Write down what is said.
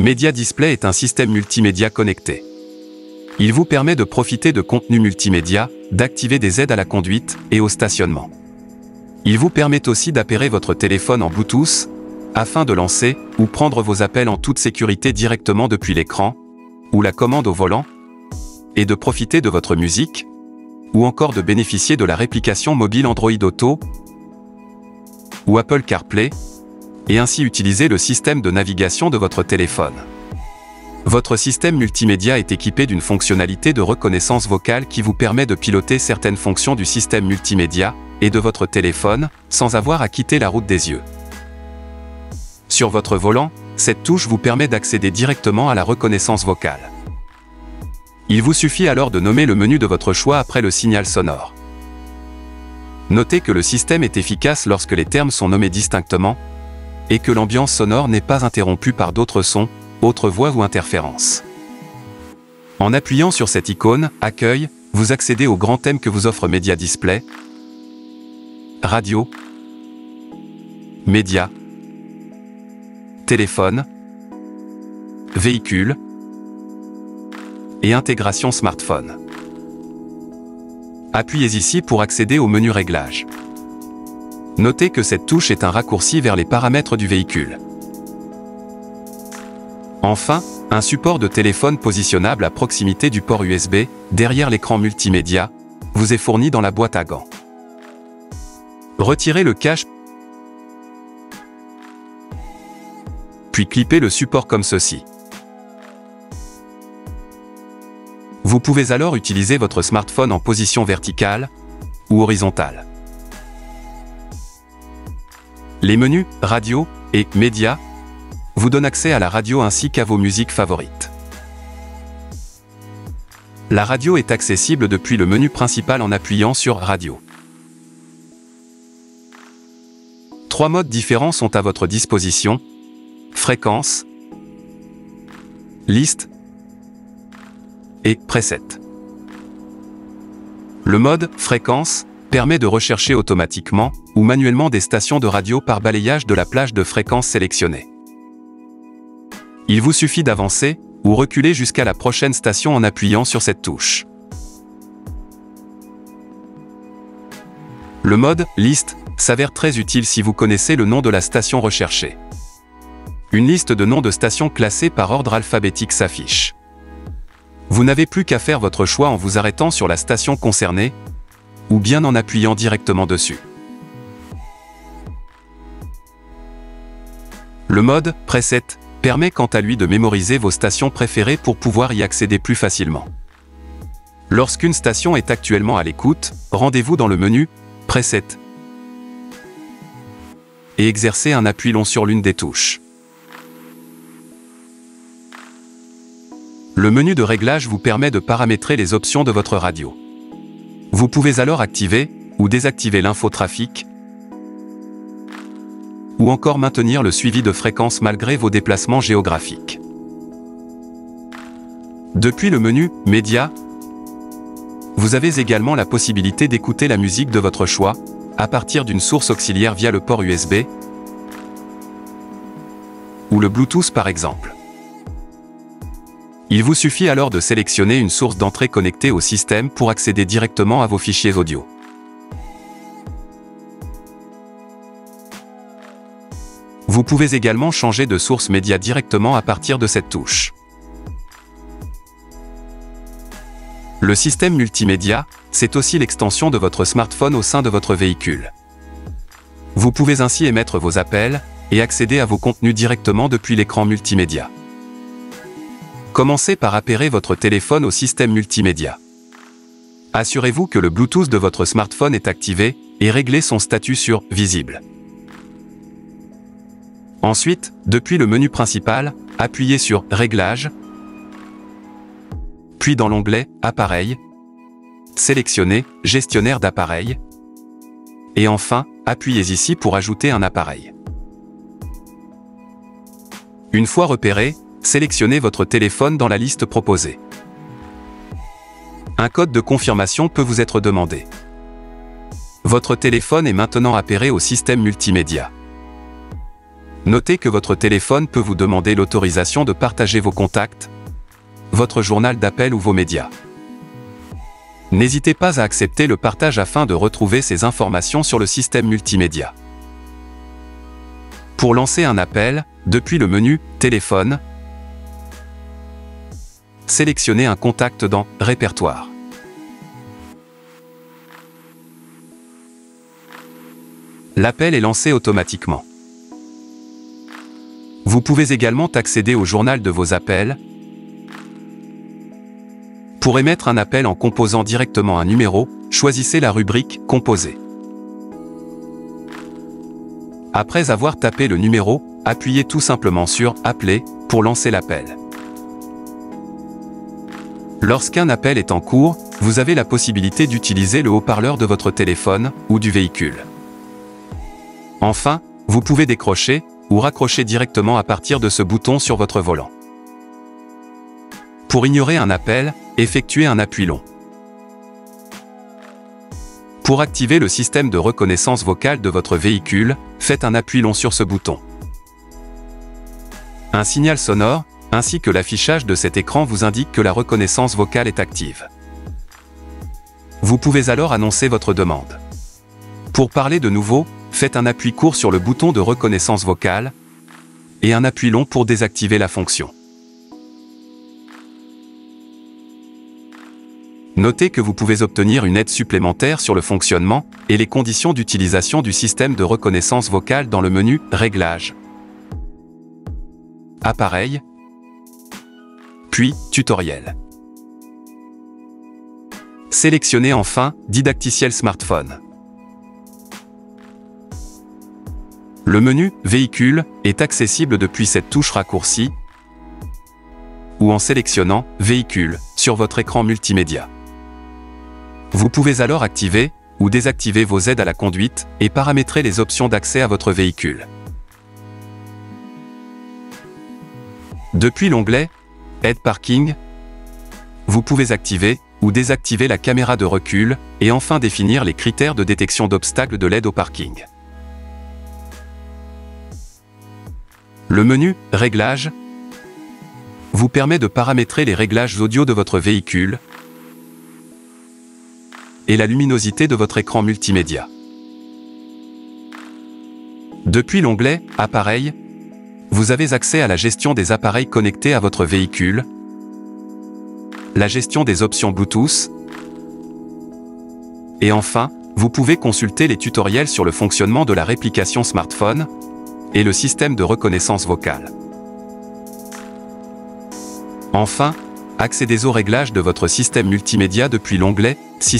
Media Display est un système multimédia connecté. Il vous permet de profiter de contenus multimédia, d'activer des aides à la conduite et au stationnement. Il vous permet aussi d'appairer votre téléphone en Bluetooth, afin de lancer ou prendre vos appels en toute sécurité directement depuis l'écran, ou la commande au volant, et de profiter de votre musique, ou encore de bénéficier de la réplication mobile Android Auto ou Apple CarPlay, et ainsi utiliser le système de navigation de votre téléphone. Votre système multimédia est équipé d'une fonctionnalité de reconnaissance vocale qui vous permet de piloter certaines fonctions du système multimédia et de votre téléphone, sans avoir à quitter la route des yeux. Sur votre volant, cette touche vous permet d'accéder directement à la reconnaissance vocale. Il vous suffit alors de nommer le menu de votre choix après le signal sonore. Notez que le système est efficace lorsque les termes sont nommés distinctement, et que l'ambiance sonore n'est pas interrompue par d'autres sons, autres voix ou interférences. En appuyant sur cette icône « Accueil », vous accédez au grand thème que vous offre Media Display, radio, média, téléphone, véhicule et intégration smartphone. Appuyez ici pour accéder au menu Réglages. Notez que cette touche est un raccourci vers les paramètres du véhicule. Enfin, un support de téléphone positionnable à proximité du port USB, derrière l'écran multimédia, vous est fourni dans la boîte à gants. Retirez le cache, puis clipez le support comme ceci. Vous pouvez alors utiliser votre smartphone en position verticale ou horizontale. Les menus « Radio » et « Média » vous donnent accès à la radio ainsi qu'à vos musiques favorites. La radio est accessible depuis le menu principal en appuyant sur « Radio ». 3 modes différents sont à votre disposition: fréquence, liste et preset. Le mode « Fréquence » permet de rechercher automatiquement ou manuellement des stations de radio par balayage de la plage de fréquences sélectionnée. Il vous suffit d'avancer ou reculer jusqu'à la prochaine station en appuyant sur cette touche. Le mode « Liste » s'avère très utile si vous connaissez le nom de la station recherchée. Une liste de noms de stations classées par ordre alphabétique s'affiche. Vous n'avez plus qu'à faire votre choix en vous arrêtant sur la station concernée, ou bien en appuyant directement dessus. Le mode « Preset » permet quant à lui de mémoriser vos stations préférées pour pouvoir y accéder plus facilement. Lorsqu'une station est actuellement à l'écoute, rendez-vous dans le menu « Preset » et exercez un appui long sur l'une des touches. Le menu de réglage vous permet de paramétrer les options de votre radio. Vous pouvez alors activer ou désactiver l'infotrafic, ou encore maintenir le suivi de fréquences malgré vos déplacements géographiques. Depuis le menu « Média », vous avez également la possibilité d'écouter la musique de votre choix, à partir d'une source auxiliaire via le port USB, ou le Bluetooth par exemple. Il vous suffit alors de sélectionner une source d'entrée connectée au système pour accéder directement à vos fichiers audio. Vous pouvez également changer de source média directement à partir de cette touche. Le système multimédia, c'est aussi l'extension de votre smartphone au sein de votre véhicule. Vous pouvez ainsi émettre vos appels et accéder à vos contenus directement depuis l'écran multimédia. Commencez par appairer votre téléphone au système multimédia. Assurez-vous que le Bluetooth de votre smartphone est activé et réglez son statut sur « Visible ». Ensuite, depuis le menu principal, appuyez sur « Réglages », puis dans l'onglet « Appareil », sélectionnez « Gestionnaire d'appareil » et enfin, appuyez ici pour ajouter un appareil. Une fois repéré, sélectionnez votre téléphone dans la liste proposée. Un code de confirmation peut vous être demandé. Votre téléphone est maintenant appairé au système multimédia. Notez que votre téléphone peut vous demander l'autorisation de partager vos contacts, votre journal d'appel ou vos médias. N'hésitez pas à accepter le partage afin de retrouver ces informations sur le système multimédia. Pour lancer un appel, depuis le menu « Téléphone », sélectionnez un contact dans « Répertoire ». L'appel est lancé automatiquement. Vous pouvez également accéder au journal de vos appels. Pour émettre un appel en composant directement un numéro, choisissez la rubrique « Composer ». Après avoir tapé le numéro, appuyez tout simplement sur « Appeler » pour lancer l'appel. Lorsqu'un appel est en cours, vous avez la possibilité d'utiliser le haut-parleur de votre téléphone ou du véhicule. Enfin, vous pouvez décrocher ou raccrocher directement à partir de ce bouton sur votre volant. Pour ignorer un appel, effectuez un appui long. Pour activer le système de reconnaissance vocale de votre véhicule, faites un appui long sur ce bouton. Un signal sonore, ainsi que l'affichage de cet écran vous indique que la reconnaissance vocale est active. Vous pouvez alors annoncer votre demande. Pour parler de nouveau, faites un appui court sur le bouton de reconnaissance vocale et un appui long pour désactiver la fonction. Notez que vous pouvez obtenir une aide supplémentaire sur le fonctionnement et les conditions d'utilisation du système de reconnaissance vocale dans le menu « Réglages », Appareil, puis « Tutoriel ». Sélectionnez enfin « Didacticiel smartphone ». Le menu « Véhicule » est accessible depuis cette touche raccourcie ou en sélectionnant « Véhicule » sur votre écran multimédia. Vous pouvez alors activer ou désactiver vos aides à la conduite et paramétrer les options d'accès à votre véhicule. Depuis l'onglet « Aide parking », vous pouvez activer ou désactiver la caméra de recul et enfin définir les critères de détection d'obstacles de l'aide au parking. Le menu « Réglages » vous permet de paramétrer les réglages audio de votre véhicule et la luminosité de votre écran multimédia. Depuis l'onglet « Appareil », vous avez accès à la gestion des appareils connectés à votre véhicule, la gestion des options Bluetooth, et enfin, vous pouvez consulter les tutoriels sur le fonctionnement de la réplication smartphone et le système de reconnaissance vocale. Enfin, accédez aux réglages de votre système multimédia depuis l'onglet « Système ».